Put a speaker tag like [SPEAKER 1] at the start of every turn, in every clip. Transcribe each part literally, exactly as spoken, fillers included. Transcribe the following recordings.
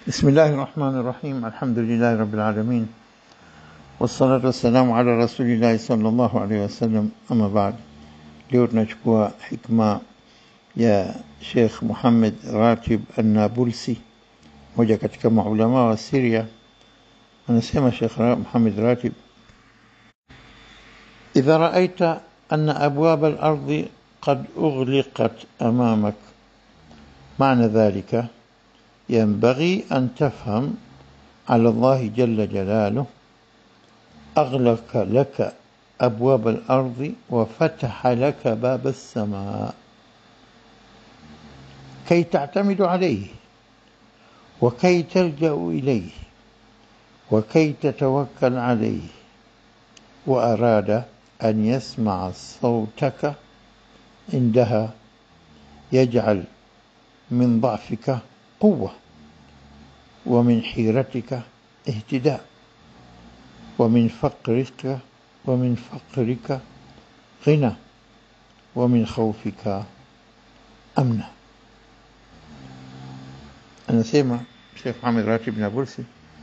[SPEAKER 1] بسم الله الرحمن الرحيم. الحمد لله رب العالمين، والصلاة والسلام على رسول الله صلى الله عليه وسلم. أما بعد، leo tunachukua hikma ya Sheikh Muhammad Ratib An-Nabulsi, moja katika maulama wa Syria. Anasema Sheikh Muhammad Ratib: إذا رأيت أن أبواب الأرض قد أغلقت أمامك، معنى ذلك ينبغي أن تفهم على الله جل جلاله أغلق لك أبواب الأرض وفتح لك باب السماء كي تعتمد عليه وكي تلجأ إليه وكي تتوكل عليه، وأراد أن يسمع صوتك عندها يجعل من ضعفك قوة، ومن حيرتك اهتداء، ومن فقرك ومن فقرك غنى، ومن خوفك أمنا. أنا سيما شيخ محمد راتب بن نابلسي: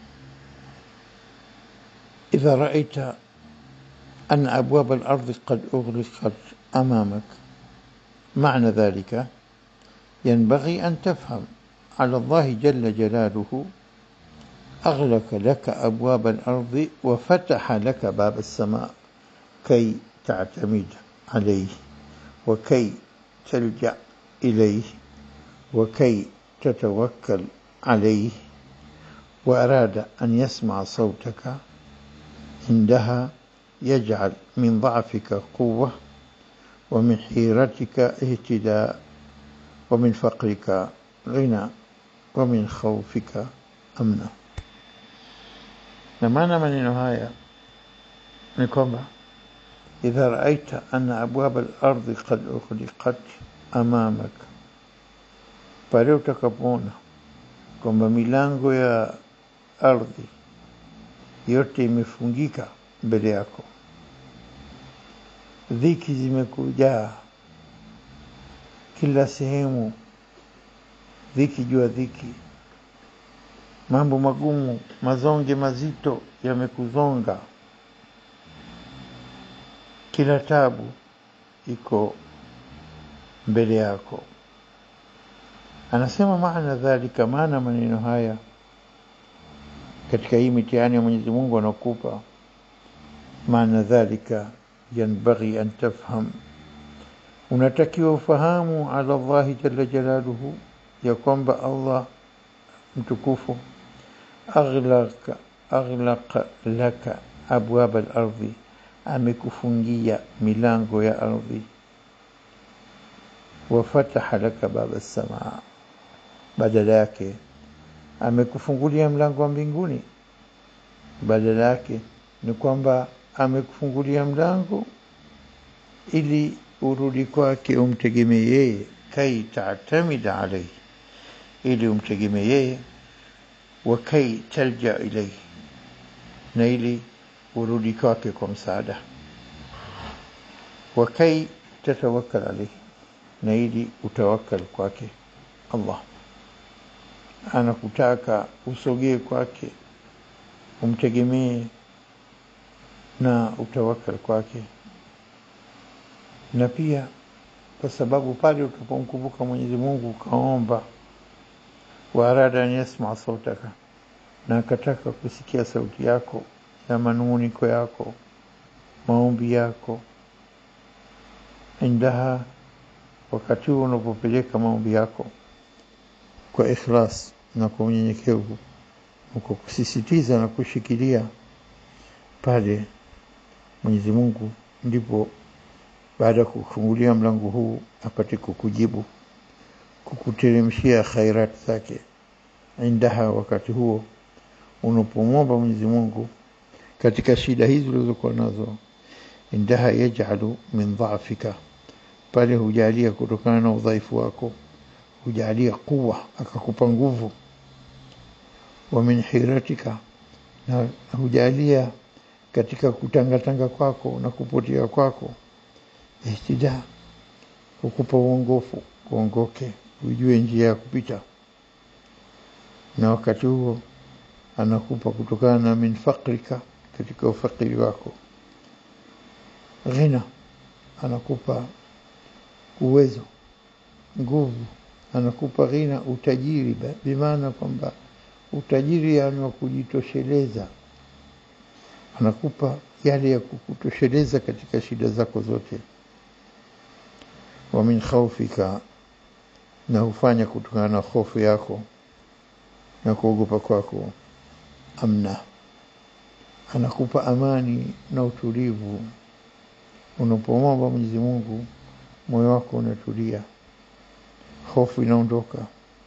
[SPEAKER 1] إذا رأيت أن أبواب الأرض قد أغلقت أمامك، معنى ذلك ينبغي أن تفهم على الله جل جلاله أغلق لك أبواب الأرض وفتح لك باب السماء كي تعتمد عليه وكي تلجأ إليه وكي تتوكل عليه، وأراد أن يسمع صوتك عندها يجعل من ضعفك قوة، ومن حيرتك اهتداء، ومن فقرك غنى، ومن خوفك أمنا. na maana maneno haya ni kwamba idha raaita anna abwab al-ardh qad ughliqat amamak, pale utakapoona kwamba milango ya ardhi yote imefungika mbele yako, dhiki zimekujaa kila sehemu, dhiki jua dhiki, mambo magumu, mazonge mazito yamekuzonga, kila tabu iko mbele yako. Anasema maana dhalika, maana maneno haya katika hii mitihani ya Mwenyezi Mungu anakupa, maana dhalika yanbaghi an tafham, unatakiwa ufahamu ala Allah jalla jalaluhu, ya kwamba Allah mtukufu aghlaqa aghlaqa laka abwab al-ardhi, amekufungia milango ya ardhi, wa fataha laka bab as-samaa, badala yake amekufungulia mlango wa mbinguni. Badala yake ni kwamba amekufungulia mlango ili urudi kwake, umtegemee yeye, kai ta'tamida alayhi, ili umtegemee yeye, wa kai talja ilayhi, na ili urudi kwake kwa msaada, wa kai tatawakkal alayhi, na ili utawakkal kwake Allah. Anakutaka usogee kwake, umtegemee na utawakkal kwake. Na pia kwa sababu pale utapomkumbuka Mwenyezi Mungu ukaomba, wa arada an yasma sautaka, na akataka kusikia sauti yako ya manunguniko yako, maombi yako, indaha, wakati unapopeleka maombi yako kwa ikhlas na kwa unyenyekevu, uko kusisitiza na kushikilia pale, Mwenyezi Mungu ndipo baada ya kufungulia mlango huu apate kukujibu, kukuteremshia khairat zake. Indaha, wakati huo unapomwomba Mwenyezi Mungu katika shida hizo ulizokuwa nazo, indaha yaj'alu min dha'fika, pale hujalia kutokana na udhaifu wako, hujalia kuwa, akakupa nguvu, wa min hiratika, na hujalia katika kutangatanga kwako na kupotea kwako, ihtida, kukupa uongofu, uongoke, ujue njia ya kupita. na wakati huo anakupa kutokana na min fakrika, katika ufakiri wako. Ghina, anakupa uwezo, nguvu, anakupa ghina, utajiri, bimaana kwamba utajiri yani wa kujitosheleza. Anakupa yale ya kukutosheleza katika shida zako zote. Wa min khawfika, na hufanya kutokana na hofu yako na kuogopa kwako, amna, anakupa amani na utulivu. Unapomwomba Mwenyezi Mungu, moyo wako unatulia, hofu inaondoka,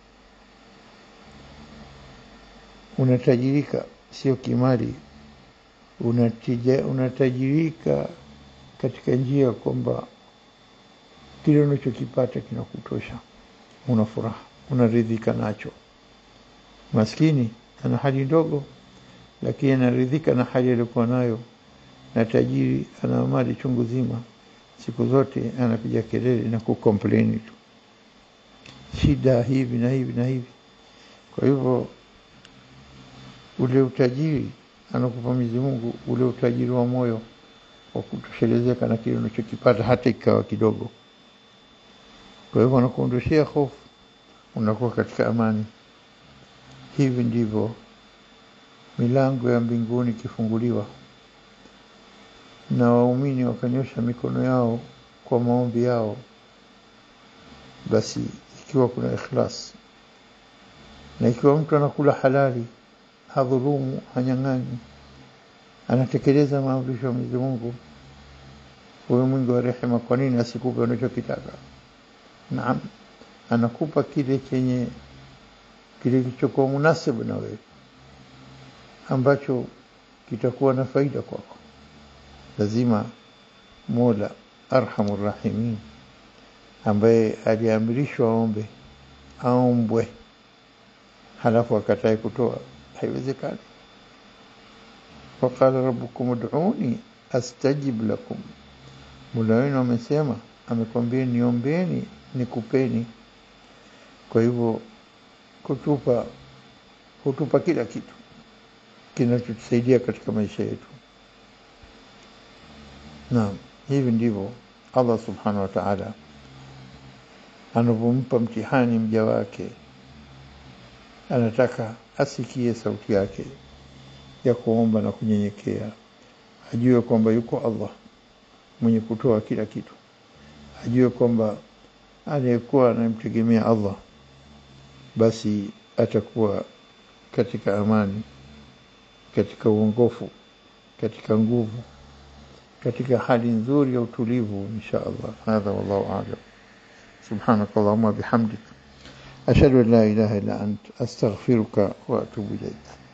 [SPEAKER 1] unatajirika, sio kimali, unatija unatajirika katika njia kwamba kile unachokipata kinakutosha, una furaha, unaridhika nacho. Maskini ana hali ndogo, lakini anaridhika na hali aliyokuwa nayo, na tajiri ana mali chungu zima, siku zote anapiga kelele na kucomplain tu, shida hivi na hivi na hivi. Kwa hivyo ule utajiri anakupa Mwenyezi Mungu, ule utajiri wa moyo wa kutoshelezeka na kile unachokipata hata ikawa kidogo. Kwa hivyo anakuondoshia hofu, unakuwa katika amani. Hivi ndivyo milango ya mbinguni kifunguliwa na waumini wakanyosha mikono yao kwa maombi yao, basi ikiwa kuna ikhlas, na ikiwa mtu anakula halali, hadhulumu, hanyang'ani, anatekeleza maamrisho ya Mwenyezi Mungu, huyo Mungu wa rehema, kwa nini asikupe unachokitaka? Naam, anakupa kile chenye kile kilichokuwa munasibu na wewe, ambacho kitakuwa na faida kwako. Lazima Mola Arhamur Rahimin, ambaye aliamrishwa aombe, aombwe halafu akatae kutoa, haiwezekani. Waqala rabbukum ud'uni astajib lakum, Mola wenu amesema, amekwambia niombeeni nikupeni. Kwa hivyo kutupa kutupa kila kitu kinachotusaidia katika maisha yetu. Naam, hivi ndivyo Allah subhanahu wa ta'ala anapompa mtihani mja wake. Anataka asikie sauti yake ya kuomba na kunyenyekea, ajue kwamba yuko Allah mwenye kutoa kila kitu, ajue kwamba aliyekuwa anamtegemea Allah basi atakuwa katika amani, katika uongofu, katika nguvu, katika hali nzuri ya utulivu insha Allah. Hadha wallahu a'lam. Subhanakallahumma bihamdik, ashhadu an la ilaha illa ant, astaghfiruka wa atubu ilayk.